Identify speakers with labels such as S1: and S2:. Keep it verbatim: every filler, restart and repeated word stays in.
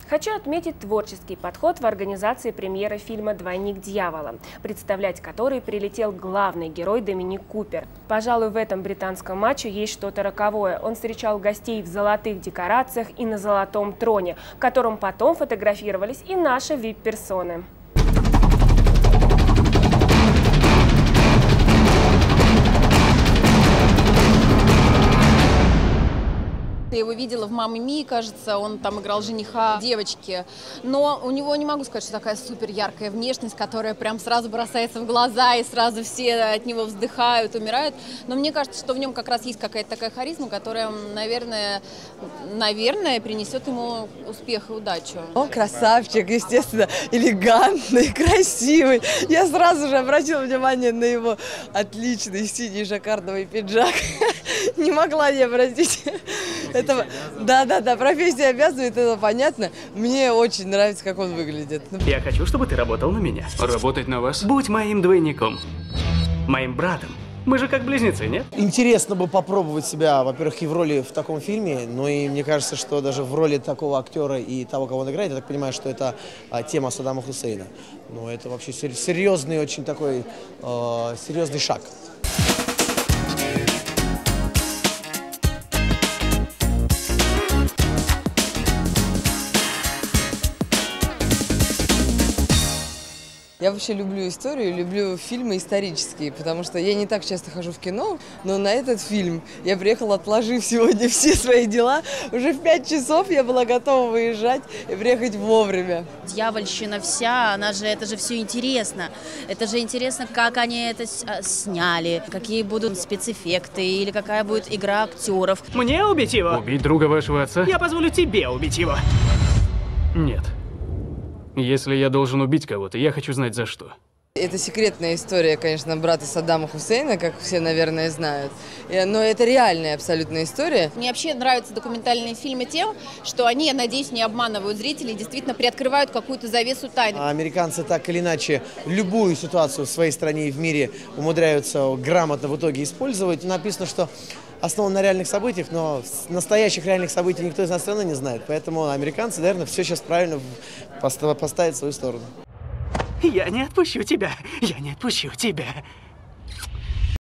S1: Хочу отметить творческий подход в организации премьеры фильма «Двойник дьявола», представлять который прилетел главный герой Доминик Купер. Пожалуй, в этом британском матче есть что-то роковое. Он встречал гостей в золотых декорациях и на золотом троне, в котором потом фотографировались и наши вип-персоны.
S2: Я его видела в «Мамме Мии», кажется, он там играл жениха девочки. Но у него, не могу сказать, что такая супер яркая внешность, которая прям сразу бросается в глаза, и сразу все от него вздыхают, умирают. Но мне кажется, что в нем как раз есть какая-то такая харизма, которая, наверное, наверное, принесет ему успех и удачу.
S3: Он красавчик, естественно, элегантный, красивый. Я сразу же обратила внимание на его отличный синий жаккардовый пиджак. Не могла не обратить. Это, да, да, да, профессия обязывает, это понятно. Мне очень нравится, как он выглядит.
S4: Я хочу, чтобы ты работал на меня.
S5: Работать на вас?
S4: Будь моим двойником. Моим братом. Мы же как близнецы, нет?
S6: Интересно бы попробовать себя, во-первых, и в роли в таком фильме, но и мне кажется, что даже в роли такого актера и того, кого он играет, я так понимаю, что это а, тема Саддама Хусейна. Но это вообще серьезный, очень такой э, серьезный шаг.
S3: Я вообще люблю историю, люблю фильмы исторические, потому что я не так часто хожу в кино, но на этот фильм я приехала, отложив сегодня все свои дела. Уже в пять часов я была готова выезжать и приехать вовремя.
S7: Дьявольщина вся, она же, это же все интересно. Это же интересно, как они это сняли, какие будут спецэффекты или какая будет игра актеров.
S4: Мне убить его?
S5: Убить друга вашего отца?
S4: Я позволю тебе убить его.
S5: Нет. Если я должен убить кого-то, я хочу знать за что.
S3: Это секретная история, конечно, брата Саддама Хусейна, как все, наверное, знают. Но это реальная абсолютная история.
S2: Мне вообще нравятся документальные фильмы тем, что они, я надеюсь, не обманывают зрителей, действительно приоткрывают какую-то завесу тайны.
S6: Американцы так или иначе любую ситуацию в своей стране и в мире умудряются грамотно в итоге использовать. Написано, что основан на реальных событиях, но настоящих реальных событий никто из нас страны не знает. Поэтому американцы, наверное, все сейчас правильно поставят в свою сторону.
S4: Я не отпущу тебя. Я не отпущу тебя.